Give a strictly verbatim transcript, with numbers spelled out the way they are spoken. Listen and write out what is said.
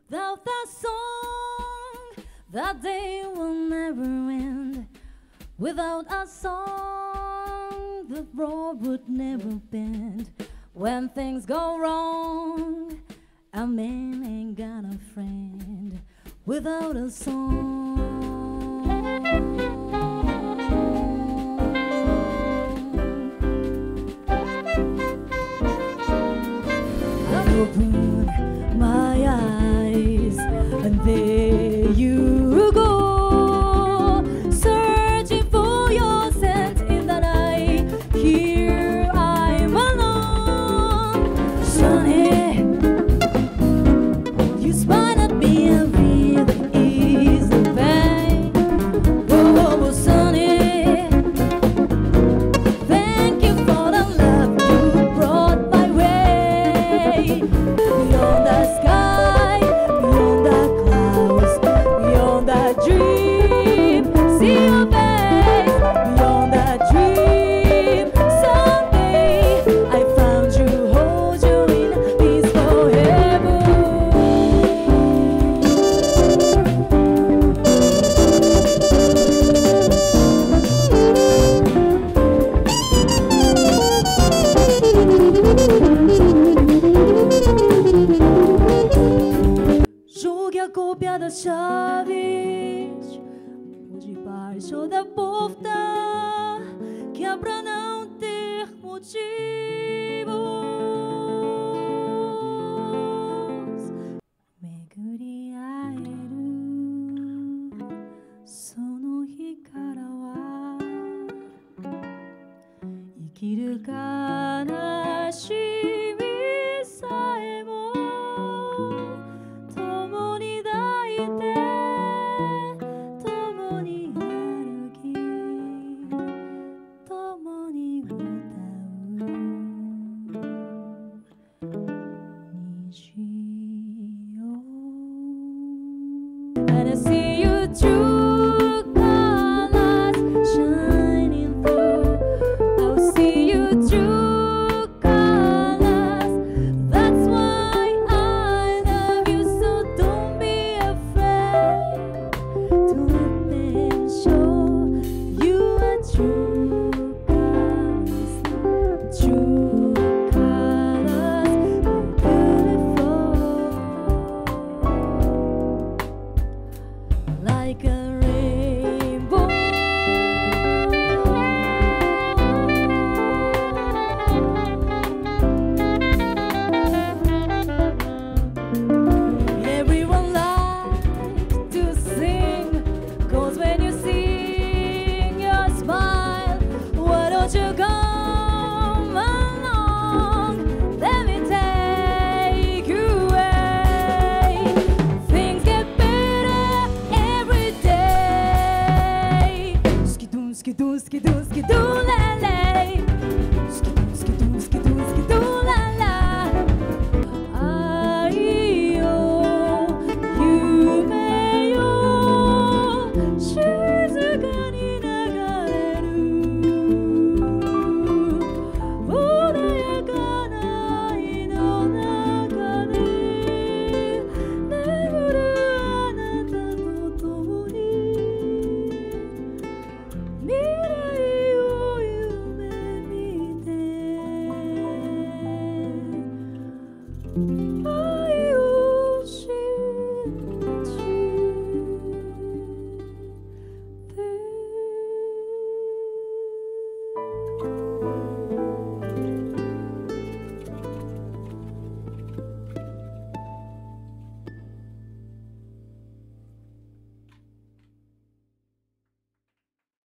Without that song, that day will never end. Without a song, the road would never bend. When things go wrong, a man ain't got a friend. Without a song, I open my eyes and there you go, searching for your scent in the night. Here I'm alone. Sonny, you smile at me and really ease the pain. Oh, oh, Sonny, thank you for the love you brought my way. Beyond the sky, beyond the clouds, beyond the dream, see your face. Beyond the dream, someday I found you, hold you in peace forever. Jogue a cópia das chaves, debaixo da porta, que é pra não ter motivos. Meguri aeru, sono hi kara wa, ikiru kanashimi sae mo tomo ni daite, tomo ni haruki, tomo ni utau nishio. And I see you through